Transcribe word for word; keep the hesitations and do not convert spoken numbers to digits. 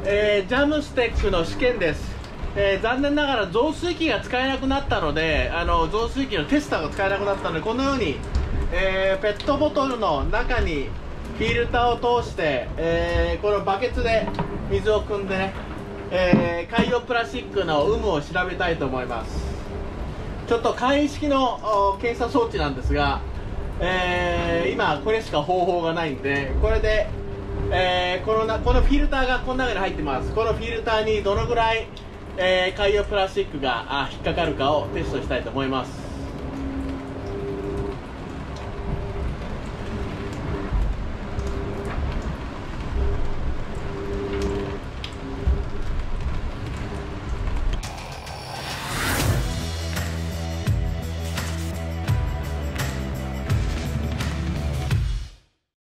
えー、ジャムステックの試験です。えー、残念ながら増水器が使えなくなったので、あの増水器のテスターが使えなくなったので、このように、えー、ペットボトルの中にフィルターを通して、えー、このバケツで水を汲んでね、えー、海洋プラスチックの有無を調べたいと思います。ちょっと簡易式の検査装置なんですが、えー、今これしか方法がないんで、これで、えー、このなこのフィルターがこの中に入ってます。このフィルターにどのぐらい、えー、海洋プラスチックがあ引っかかるかをテストしたいと思います。